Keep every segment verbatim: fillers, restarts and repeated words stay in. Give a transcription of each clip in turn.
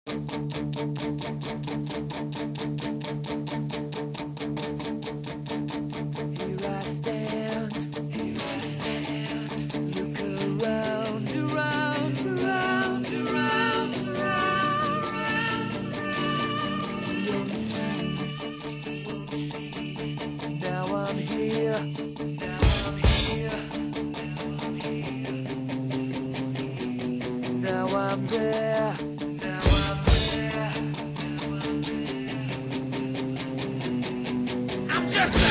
Here I stand, here I stand. Look around, around, around, around, around. You won't see, you won't see. Now I'm here, now I'm here, now I'm here. Now I'm there, now I'm there, now I'm there. I'm just a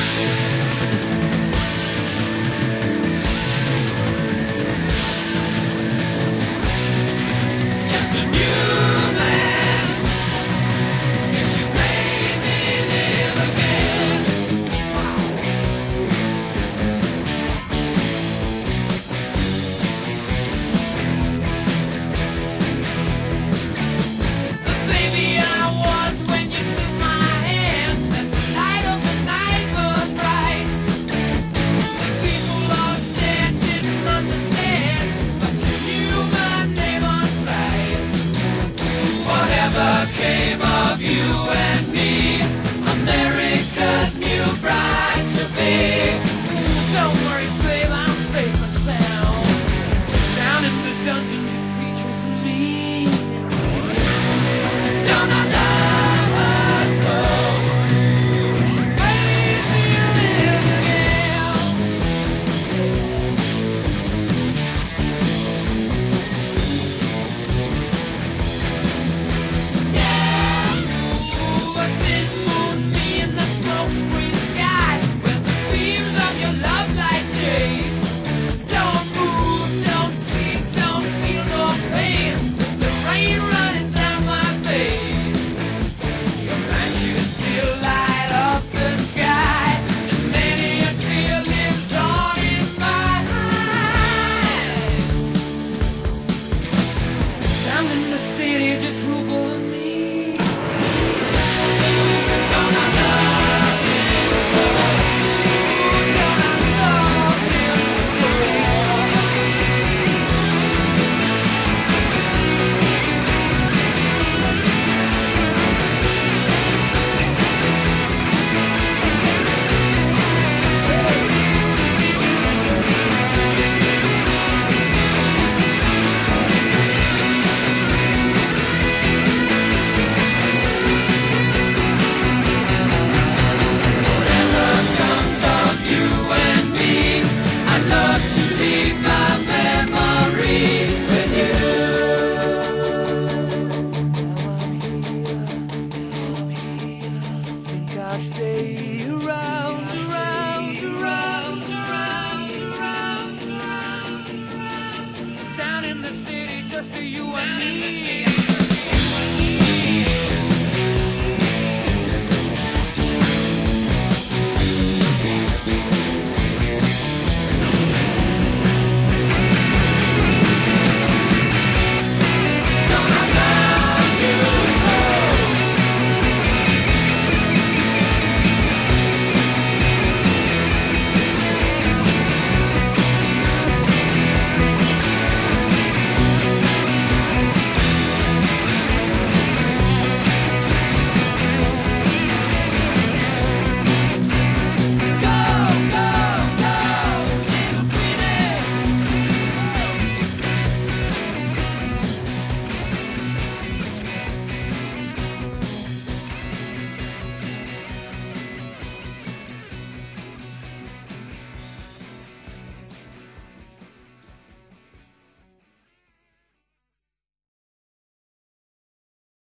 Just a new man. Yes, you made me live again. The baby I was when you took my hand, and the light of the night was bright. The people lost there didn't understand, but you knew my name on sight. Whatever came of you and me, America's new bride to be. Don't worry, babe, I'm safe and sound. Down in the dungeon, just Beatrice and me. Don't I love her so? She made me live again. Ooh, a thin moon, me in the smoke-screen sky, where the beams of your love light chase. Don't move, don't speak, don't feel no pain. The rain running down my face. Your matches still light up the sky, and many a tear lives on in my eye. Down in the city, just Rupert and me.